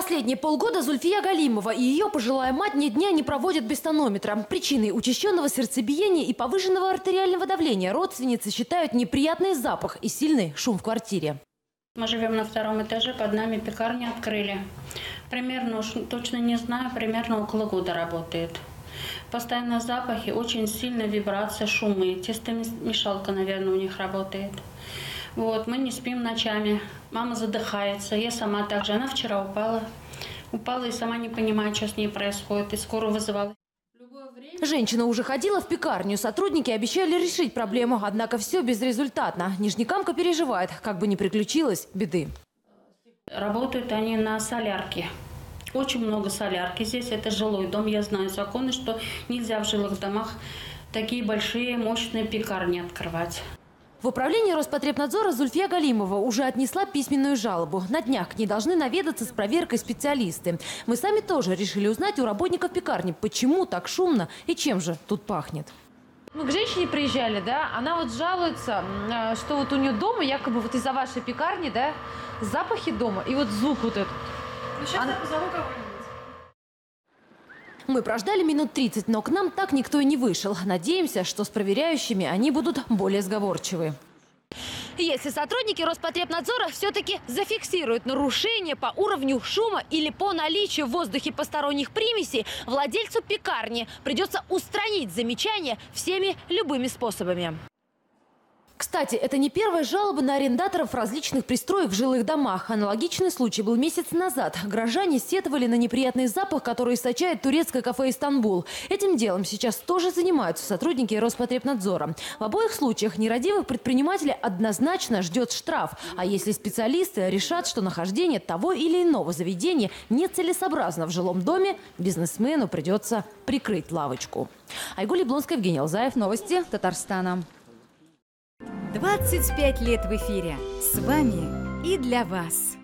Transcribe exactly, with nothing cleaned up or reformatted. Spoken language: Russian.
Последние полгода Зульфия Галимова и ее пожилая мать ни дня не проводят без тонометра. Причиной учащенного сердцебиения и повышенного артериального давления родственницы считают неприятный запах и сильный шум в квартире. Мы живем на втором этаже, под нами пекарню открыли. Примерно, уж точно не знаю, примерно около года работает. Постоянно запахи, очень сильная вибрация, шумы. Тестомешалка, наверное, у них работает. Вот, мы не спим ночами. Мама задыхается, я сама также. Она вчера упала. Упала и сама не понимает, что с ней происходит. И скорую вызывала. Женщина уже ходила в пекарню. Сотрудники обещали решить проблему, однако все безрезультатно. Нижнекамка переживает, как бы ни приключилось беды. Работают они на солярке. Очень много солярки здесь. Это жилой дом. Я знаю законы, что нельзя в жилых домах такие большие мощные пекарни открывать. В управлении Роспотребнадзора Зульфия Галимова уже отнесла письменную жалобу. На днях к ней должны наведаться с проверкой специалисты. Мы сами тоже решили узнать у работников пекарни, почему так шумно и чем же тут пахнет. Мы к женщине приезжали, да, она вот жалуется, что вот у нее дома, якобы вот из-за вашей пекарни, да, запахи дома и вот звук вот этот. Ну, сейчас Она... я позову кого-нибудь. Мы прождали минут тридцать, но к нам так никто и не вышел. Надеемся, что с проверяющими они будут более сговорчивы. Если сотрудники Роспотребнадзора все-таки зафиксируют нарушение по уровню шума или по наличию в воздухе посторонних примесей, владельцу пекарни придется устранить замечания всеми любыми способами. Кстати, это не первая жалоба на арендаторов различных пристроек в жилых домах. Аналогичный случай был месяц назад. Горожане сетовали на неприятный запах, который источает турецкое кафе «Истанбул». Этим делом сейчас тоже занимаются сотрудники Роспотребнадзора. В обоих случаях нерадивых предпринимателей однозначно ждет штраф. А если специалисты решат, что нахождение того или иного заведения нецелесообразно в жилом доме, бизнесмену придется прикрыть лавочку. Айгуль Яблонская, Евгений Алзаев. Новости Татарстана. двадцать пять лет в эфире. С вами и для вас.